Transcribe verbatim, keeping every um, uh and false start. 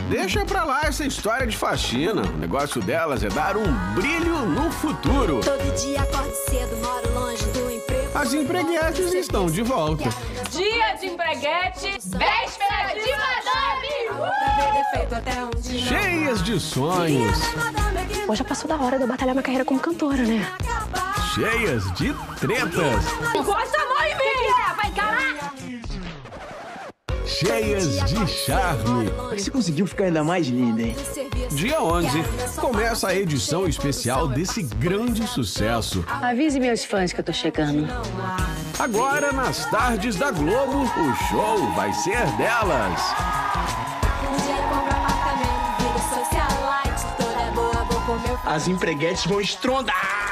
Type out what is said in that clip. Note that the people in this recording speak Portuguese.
deixa pra lá essa história de faxina. O negócio delas é dar um brilho no futuro. Todo dia acordo cedo, moro longe do emprego. As empreguetes estão de volta. Dia de empreguete, véspera de madame! Cheias de sonhos. Pô, já passou da hora de eu batalhar minha carreira como cantora, né? Cheias de tretas. Encosta a mão em mim! Vai encarar! Cheias de charme. Você conseguiu ficar ainda mais linda, hein? Dia onze, começa a edição especial desse grande sucesso. Avise meus fãs que eu tô chegando. Agora, nas tardes da Globo, o show vai ser delas. As empreguetes vão estrondar!